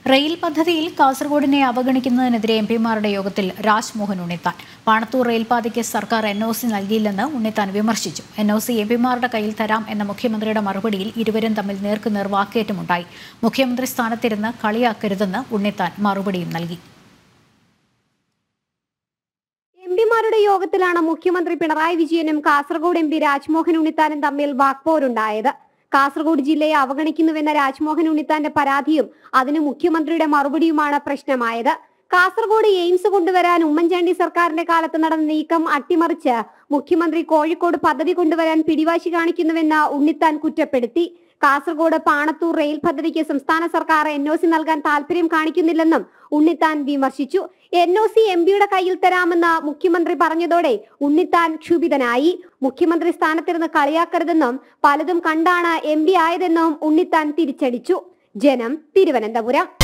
Rail പദ്ധതിയിൽ കാസർഗോഡിനെ അവഗണിക്കുന്നതിനെതിരെ എംപിമാരുടെ യോഗത്തിൽ രാജ്മോഹൻ ഉണ്ണിത്താൻ പാണത്തൂർ റെയിൽപാതയ്ക്ക് സർക്കാർ എൻഒസി നൽകിയില്ലെന്ന് ഉണ്ണിത്താൻ വിമർശിച്ചു. എൻഒസി എംപിമാരുടെ കയ്യിൽ തരാം എന്ന മുഖ്യമന്ത്രിയുടെ മറുപടിയിൽ ഇരുവരും തമ്മിൽ നേർക്കുനേർ വാക്കേറ്റമുണ്ടായി. മുഖ്യമന്ത്രി സ്ഥാനത്തിരുന്ന് കളിയാക്കരുതെന്ന് ഉണ്ണിത്താൻ മറുപടിയും നൽകി. എംപിമാരുടെ യോഗത്തിലാണ് മുഖ്യമന്ത്രി പിണറായി വിജയനും കാസർഗോഡ് എംപി രാജ്മോഹൻ ഉണ്ണിത്താനും തമ്മിൽ വാക്പോരുണ്ടായത്. കാസർഗോഡ് ജില്ലയെ അവഗണിക്കുന്നുവെന്ന രാജ്മോഹൻ ഉണ്ണിത്താന്റെ പരാതിയും അതിന് മുഖ്യമന്ത്രിയുടെ മറുപടിയുമാണ് പ്രശ്നമായത്. കാസർഗോഡ് എയിംസ് കൊണ്ടുവരാൻ ഉമ്മൻചാണ്ടി സർക്കാരിന്റെ കാലത്ത് നടന്ന നീക്കം അട്ടിമറിച്ച് മുഖ്യമന്ത്രി കോഴിക്കോട് പദ്ധതി കൊണ്ടുവരാൻ പിടിവാശി കാണിക്കുന്നുവെന്ന് ഉണ്ണിത്താൻ കുറ്റപ്പെടുത്തി. കാസർഗോഡ് പാണത്തൂർ റെയിൽ പദ്ധതിക്ക് സംസ്ഥാന സർക്കാർ എൻഒസി നൽകാൻ താല്പര്യം കാണിക്കുന്നില്ലെന്നും ഉണ്ണിത്താൻ വിമർശിച്ചു. എൻഒസി എംപിയുടെ കയ്യിൽ തരാമെന്ന് മുഖ്യമന്ത്രി പറഞ്ഞതോടെ ഉണ്ണിത്താൻ ക്ഷുഭിതനായി. മുഖ്യമന്ത്രി സ്ഥാനത്തിരുന്ന് കളിയാക്കരുതെന്നും പലതും കണ്ടാണ് എംപി ആയതെന്നും ഉണ്ണിത്താൻ തിരിച്ചടിച്ചു. ജനം, തിരുവനന്തപുരം.